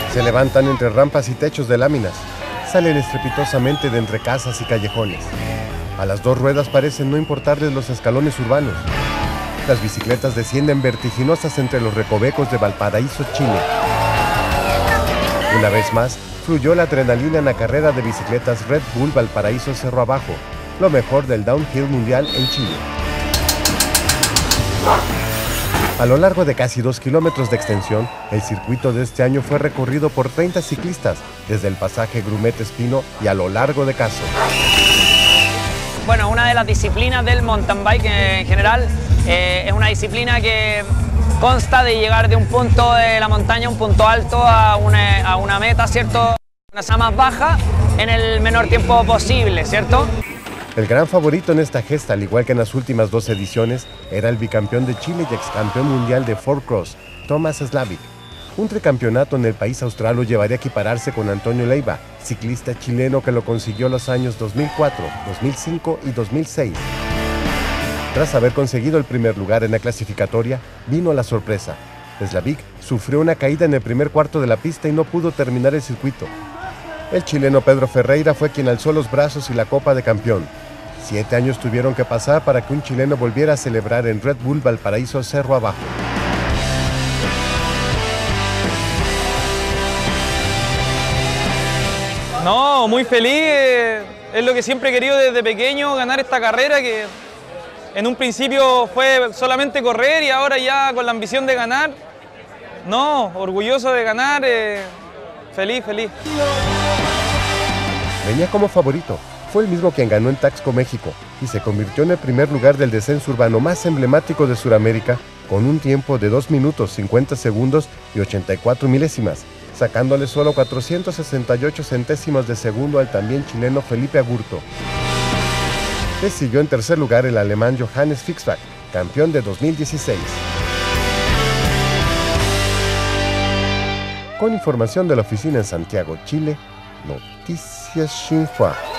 Se levantan entre rampas y techos de láminas. Salen estrepitosamente de entre casas y callejones. A las dos ruedas parecen no importarles los escalones urbanos. Las bicicletas descienden vertiginosas entre los recovecos de Valparaíso, Chile. Una vez más, fluyó la adrenalina en la carrera de bicicletas Red Bull Valparaíso Cerro Abajo, lo mejor del downhill mundial en Chile. A lo largo de casi 2 kilómetros de extensión, el circuito de este año fue recorrido por 30 ciclistas, desde el pasaje Grumete Espino y a lo largo de Caso. Bueno, una de las disciplinas del mountain bike en general es una disciplina que consta de llegar de un punto de la montaña a un punto alto, a una meta, ¿cierto? Una zona más baja en el menor tiempo posible, ¿cierto? El gran favorito en esta gesta, al igual que en las últimas 2 ediciones, era el bicampeón de Chile y excampeón mundial de four cross, Thomas Slavik. Un tricampeonato en el país austral lo llevaría a equipararse con Antonio Leiva, ciclista chileno que lo consiguió los años 2004, 2005 y 2006. Tras haber conseguido el primer lugar en la clasificatoria, vino la sorpresa. Slavik sufrió una caída en el primer cuarto de la pista y no pudo terminar el circuito. El chileno Pedro Ferreira fue quien alzó los brazos y la copa de campeón. 7 años tuvieron que pasar para que un chileno volviera a celebrar en Red Bull Valparaíso Cerro Abajo. No, muy feliz, es lo que siempre he querido desde pequeño, ganar esta carrera que en un principio fue solamente correr y ahora ya con la ambición de ganar. No, orgulloso de ganar, feliz. Venía como favorito, fue el mismo quien ganó en Taxco, México, y se convirtió en el primer lugar del descenso urbano más emblemático de Sudamérica, con un tiempo de 2 minutos 50 segundos y 84 milésimas, sacándole solo 468 centésimos de segundo al también chileno Felipe Agurto. Le siguió en tercer lugar el alemán Johannes Fixbach, campeón de 2016. Con información de la oficina en Santiago, Chile, Noticias Xinhua.